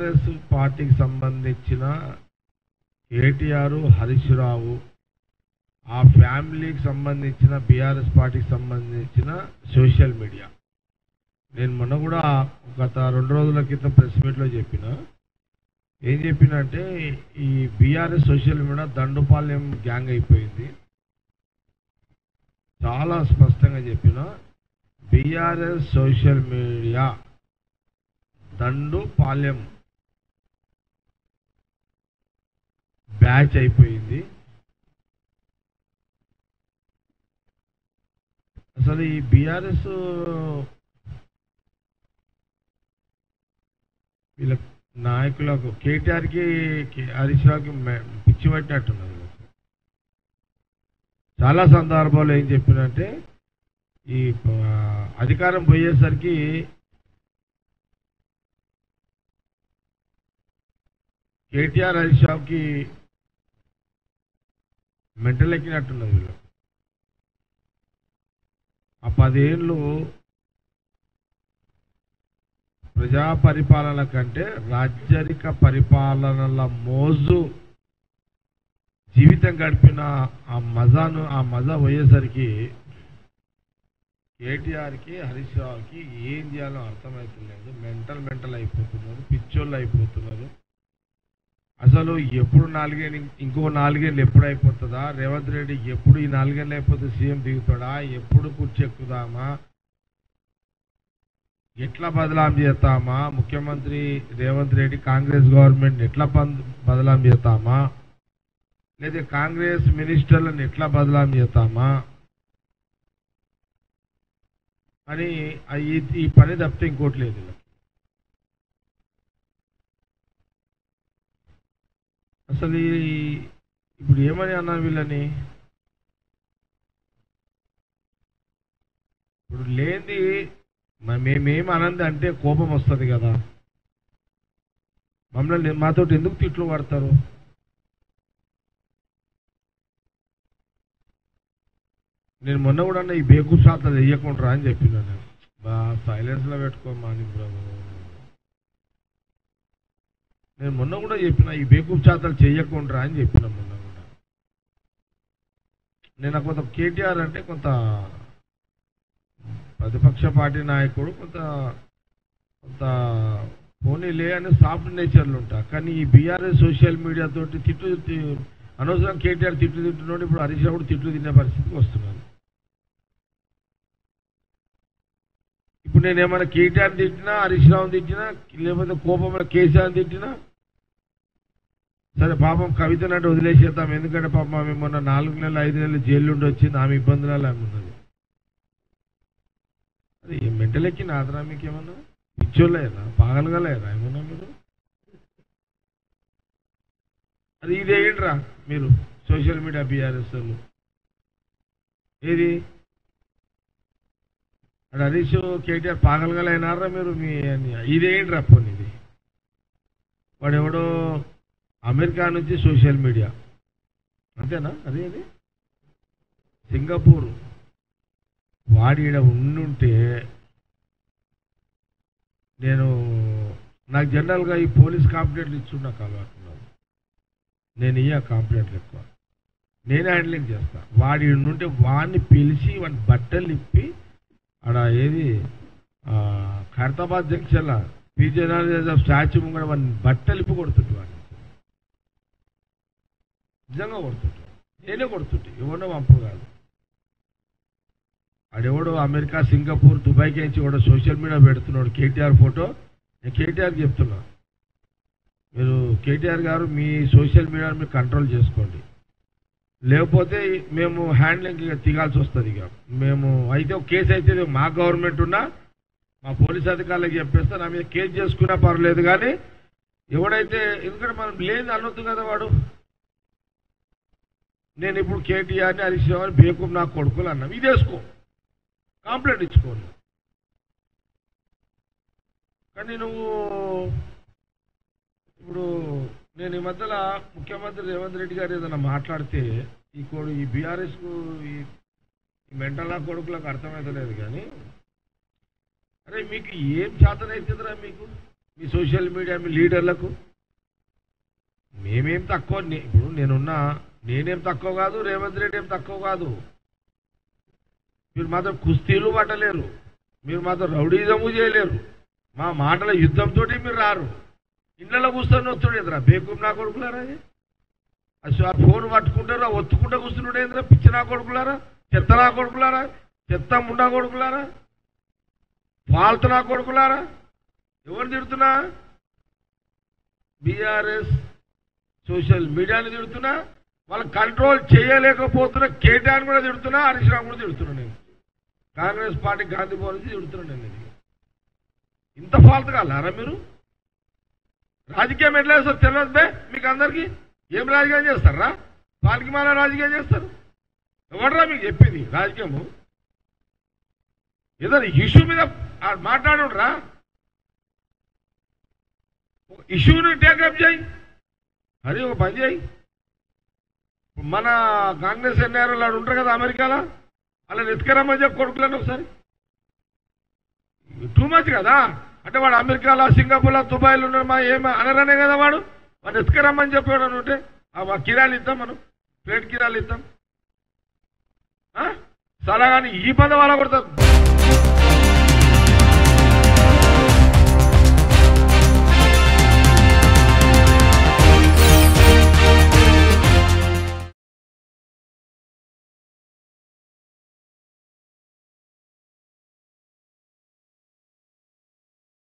BRS పార్టీకి సంబంధించిన కేటీఆర్, హరీష్ రావు, ఆ ఫ్యామిలీకి సంబంధించిన బీఆర్ఎస్ పార్టీకి సంబంధించిన సోషల్ మీడియా. నేను మొన్న కూడా గత 2 రోజుల క్రితం ప్రెస్ మీట్లో చెప్పిన, ఏం చెప్పినంటే ఈ BRS social media Dandupalyam gang అయిపోయింది. చాలా స్పష్టంగా చెప్పిన, BRS social media Dandupalyam batch అయిపోయింది. అసలు ఈ బీఆర్ఎస్ వీళ్ళ నాయకులకు కేటీఆర్కి హరీష్ రావుకి పిచ్చి పట్టినట్టున్నది. చాలా సందర్భాల్లో ఏం చెప్పినంటే ఈ అధికారం పోయేసరికి కేటీఆర్, హరీష్ రావుకి మెంటల్ ఎక్కినట్టున్నది. వీళ్ళు ఆ 10 ఏళ్ళు ప్రజా పరిపాలన కంటే రాజ్యరిక పరిపాలనల మోజు జీవితం గడిపిన ఆ మజా పోయేసరికి కేటీఆర్కి, హరీష్ రావుకి ఏం చేయాలో అర్థమవుతలేదు. మెంటల్ అయిపోతున్నారు, పిచ్చోళ్ళు అయిపోతున్నారు. అసలు ఎప్పుడు 4 ఏళ్ళు, ఇంకో 4 ఏళ్ళు ఎప్పుడు అయిపోతుందా? రేవంత్ రెడ్డి ఎప్పుడు ఈ 4 ఏళ్ళు అయిపోతే సీఎం దిగుతాడా? ఎప్పుడు కూర్చెక్కుదామా? ఎట్లా బదలాం చేస్తామా? ముఖ్యమంత్రి రేవంత్ రెడ్డి కాంగ్రెస్ గవర్నమెంట్ ఎట్లా బదలాం చేస్తామా? లేదా కాంగ్రెస్ మినిస్టర్లను ఎట్లా బదలాం చేస్తామా అని ఈ పని తప్పితే ఇంకోటి లేదు. అసలు ఇప్పుడు ఏమని అన్నా వీళ్ళని? ఇప్పుడు లేనిది మేమేం అనంది అంటే కోపం వస్తుంది కదా. మమ్మల్ని మాతోటి ఎందుకు తిట్లు పడతారు? నేను మొన్న కూడా ఈ బేకూఫ్ శాతాలు వేయకుండా అని చెప్పినా. నేను సైలెన్స్లో పెట్టుకోమాని బ్రదర్. నేను మొన్న కూడా చెప్పిన, ఈ బేకూఫ్ శాతాలు చేయకుండా అని చెప్పిన మొన్న కూడా. నేను కొంత కేటీఆర్ అంటే కొంత ప్రతిపక్ష పార్టీ నాయకుడు, కొంత పోనీలే అని సాఫ్ట్ నేచర్లు ఉంటా. కానీ ఈ బీఆర్ఎస్ సోషల్ మీడియా తోటి తిట్లు అనవసరం కేటీఆర్ తిట్టున్నాడు. ఇప్పుడు హరీష్ రావు తిట్లు తినే పరిస్థితికి వస్తున్నాను. ఇప్పుడు నేనేమైనా కేటీఆర్ తిట్టినా, హరీష్ రావుని తిట్టినా, లేకపోతే కోపంలో కేసీఆర్ తిట్టినా సరే, పాపం కవితనంటే వదిలేసేద్దాం. ఎందుకంటే పాపం ఆమె మొన్న 4 నెలలు 5 నెలలు జైలు ఉండి వచ్చింది. ఆమె ఇబ్బందులలో ఆమె ఉన్నది. అది మెంటల్ ఎక్కిన ఆదరా మీకు ఏమన్నా? పిచ్చోళ్ళేనా? పాగలగలేరా ఏమన్నా మీరు? అది ఇదేంట్రా మీరు సోషల్ మీడియా బీఆర్ఎస్ వాళ్ళు? ఏది అక్కడ హరీష్ కేటీఆర్ పాగలగలైనారా మీరు? ఇదేంట్రా పోనీ ఇది? వాడు ఎవడో అమెరికా నుంచి సోషల్ మీడియా అంతేనా? అది సింగపూర్ వాడి ఈడ ఉండుంటే నాకు జనరల్గా ఈ పోలీస్ కంప్లైంట్లు ఇచ్చున్నాక అలవాటున్నాను. నేను కంప్లైంట్లు ఎక్కువ నేనే హ్యాండ్లింగ్ చేస్తా. వాడి ఉంటే వాడిని పిలిచి వాడిని బట్టలు ఇప్పి ఆడ ఏది ఖైరతాబాద్ జంక్షన్లో పీజనల్ స్టాచ్యూ ముంగడ వాడిని బట్టలు ఇప్పి కొడుతుంటే, వాడిని నిజంగా కొడుతుంటే, నేనే కొడుతుంటే, ఎవడో పంపు కాదు. ఆడెవడో అమెరికా, సింగపూర్, దుబాయ్కి నుంచి కూడా సోషల్ మీడియా పెడుతున్నాడు కేటీఆర్ ఫోటో. నేను కేటీఆర్ చెప్తున్నా, మీరు కేటీఆర్ గారు మీ సోషల్ మీడియాను మీరు కంట్రోల్ చేసుకోండి, లేకపోతే మేము హ్యాండ్లింగ్ తిగాల్సి వస్తుంది. ఇక మేము అయితే ఒక కేసు అయితే మా గవర్నమెంట్ ఉన్నా మా పోలీస్ అధికారులకు చెప్పేస్తే నా మీద కేసు చేసుకున్నా పర్లేదు. కానీ ఎవడైతే, ఎందుకంటే మనం లేదు అనొద్దు కదా వాడు. నేను ఇప్పుడు కేటీఆర్ని, హరీష్ రావుని బేకూఫ్ నాకు కొడుకులు అన్నాం, ఇదేసుకో, కంప్లైంట్ ఇచ్చుకోను. కానీ నువ్వు ఇప్పుడు నేను ఈ మధ్యలో ముఖ్యమంత్రి రేవంత్ రెడ్డి గారు ఏదైనా మాట్లాడితే ఈ బీఆర్ఎస్కు ఈ మెంటల్ కొడుకులకు అర్థమవుతలేదు. కానీ అరే మీకు ఏం చేతనైతుందిరా? మీకు మీ సోషల్ మీడియా మీ లీడర్లకు. మేమేం తక్కువ, ఇప్పుడు నేనేం తక్కువ కాదు, రేవంత్ రెడ్డి ఏం తక్కువ కాదు. మీరు మాత్రం కుస్తీలు పట్టలేరు, మీరు మాత్రం రౌడీజము చేయలేరు, మా మాటల యుద్ధంతో మీరు రారు. ఇళ్లలో కూర్చొని వస్తుండేదిరా బేకూం నా కొడుకులారా, అసలు ఆ ఫోన్ పట్టుకుంటారా ఒత్తుకుంటా కూర్చుండేదిరా పిచ్చి నా కొడుకులారా, చెత్త నా కొడుకులారా, చెత్త ముండా కొడుకులారా, ఫాల్తు నా కొడుకులారా. ఎవరు తిడుతున్నా? బీఆర్ఎస్ సోషల్ మీడియాని తిడుతున్నా, వాళ్ళు కంట్రోల్ చేయలేకపోతున్నా. కేటీఆర్ కూడా తిడుతున్నా, హరీష్ రావు కూడా తిడుతున్నా. నేను కాంగ్రెస్ పార్టీ గాంధీ భవన్ నుంచి తిడుతున్నాను. నేను ఇంత ఫాల్తు కాలారా మీరు? రాజకీయం ఎట్లా చేస్తారు తెలియదు బే మీకు అందరికీ. ఏం రాజకీయం చేస్తారా? పాలకి మాల రాజకీయం చేస్తారు. ఎవడరా మీకు చెప్పింది రాజకీయము? ఏదైనా ఇష్యూ మీద మాట్లాడురా, ఇష్యూని టేకప్ చేయి. అది ఒక పని చేయి. మన కాంగ్రెస్ ఎన్ఆర్ఎల్ వాళ్ళు ఉంటారు కదా అమెరికాలో, అలా ఎత్తుకరమ్మని చెప్పి కొడుకులను ఒకసారి. టూ మచ్ కదా. అంటే వాడు అమెరికాలో సింగపూర్లో దుబాయ్లో ఉన్నాడు, మా ఏమి అనరనే కదా వాడు ఎత్తుకరమ్మని చెప్పాడు ఉంటే కిరాలు ఇద్దాం, మనం ప్లేట్ కిరాలు ఇద్దాం. సలహాని ఈ పద వాళ్ళ కొడతారు.